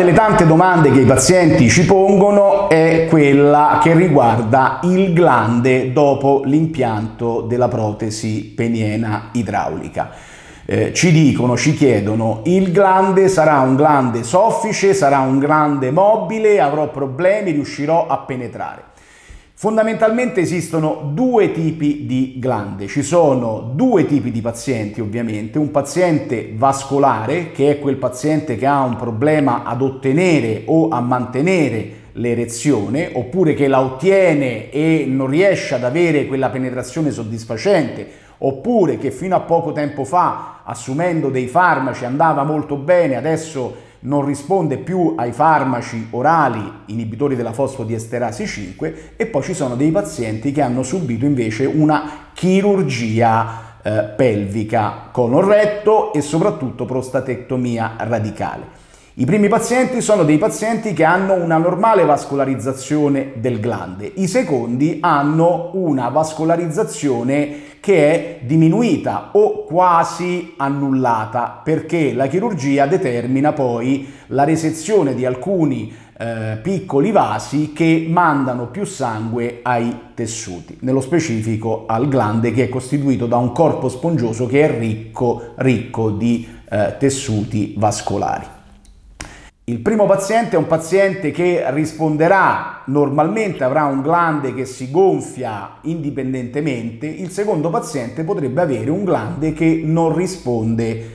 delle tante domande che i pazienti ci pongono è quella che riguarda il glande dopo l'impianto della protesi peniena idraulica. Ci chiedono: il glande sarà un glande soffice, sarà un glande mobile, avrò problemi, riuscirò a penetrare? Fondamentalmente esistono due tipi di glande, ci sono due tipi di pazienti ovviamente, un paziente vascolare, che è quel paziente che ha un problema ad ottenere o a mantenere l'erezione, oppure che la ottiene e non riesce ad avere quella penetrazione soddisfacente, oppure che fino a poco tempo fa, assumendo dei farmaci, andava molto bene, adesso non risponde più ai farmaci orali inibitori della fosfodiesterasi 5, e poi ci sono dei pazienti che hanno subito invece una chirurgia pelvica, colon retto e soprattutto prostatectomia radicale. I primi pazienti sono dei pazienti che hanno una normale vascolarizzazione del glande, i secondi hanno una vascolarizzazione che è diminuita o quasi annullata, perché la chirurgia determina poi la resezione di alcuni piccoli vasi che mandano più sangue ai tessuti, nello specifico al glande, che è costituito da un corpo spongioso che è ricco di tessuti vascolari. Il primo paziente è un paziente che risponderà normalmente, avrà un glande che si gonfia indipendentemente. Il secondo paziente potrebbe avere un glande che non risponde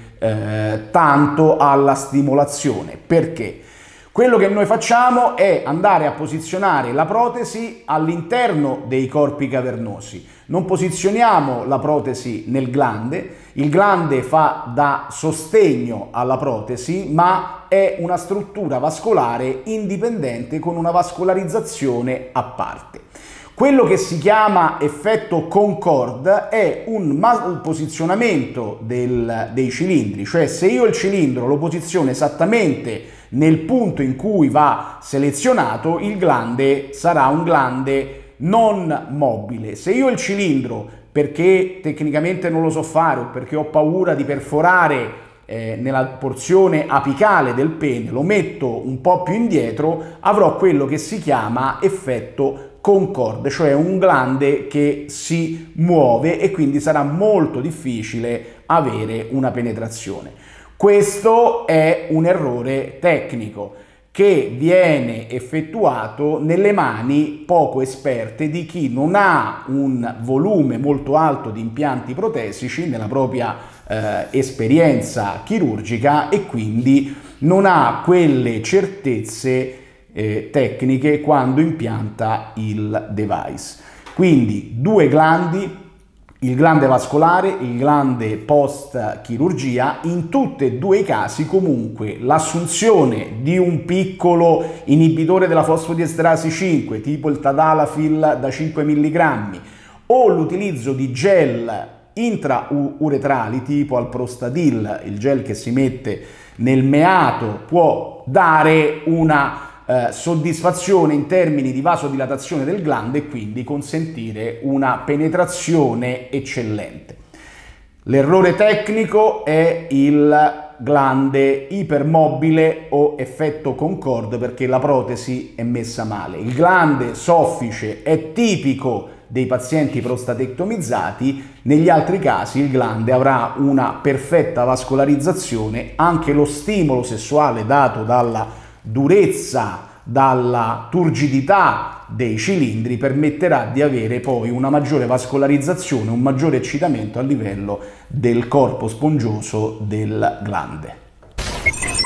tanto alla stimolazione. Perché? Quello che noi facciamo è andare a posizionare la protesi all'interno dei corpi cavernosi. Non posizioniamo la protesi nel glande, il glande fa da sostegno alla protesi, ma è una struttura vascolare indipendente con una vascolarizzazione a parte. Quello che si chiama effetto Concorde è un posizionamento dei cilindri, cioè se io il cilindro lo posiziono esattamente nel punto in cui va selezionato, il glande sarà un glande non mobile. Se io il cilindro, perché tecnicamente non lo so fare o perché ho paura di perforare nella porzione apicale del pene, lo metto un po' più indietro, avrò quello che si chiama effetto Concorde, cioè un glande che si muove e quindi sarà molto difficile avere una penetrazione. Questo è un errore tecnico che viene effettuato nelle mani poco esperte di chi non ha un volume molto alto di impianti protesici nella propria esperienza chirurgica e quindi non ha quelle certezze tecniche quando impianta il device. Quindi due glandi, il glande vascolare, il glande post chirurgia. In tutti e due i casi comunque l'assunzione di un piccolo inibitore della fosfodiesterasi 5 tipo il Tadalafil da 5 mg o l'utilizzo di gel intrauretrali tipo Alprostadil, il gel che si mette nel meato, può dare una soddisfazione in termini di vasodilatazione del glande e quindi consentire una penetrazione eccellente. L'errore tecnico è il glande ipermobile o effetto Concorde, perché la protesi è messa male. Il glande soffice è tipico dei pazienti prostatectomizzati, negli altri casi il glande avrà una perfetta vascolarizzazione, anche lo stimolo sessuale dato dalla durezza, dalla turgidità dei cilindri permetterà di avere poi una maggiore vascolarizzazione, un maggiore eccitamento a livello del corpo spongioso del glande.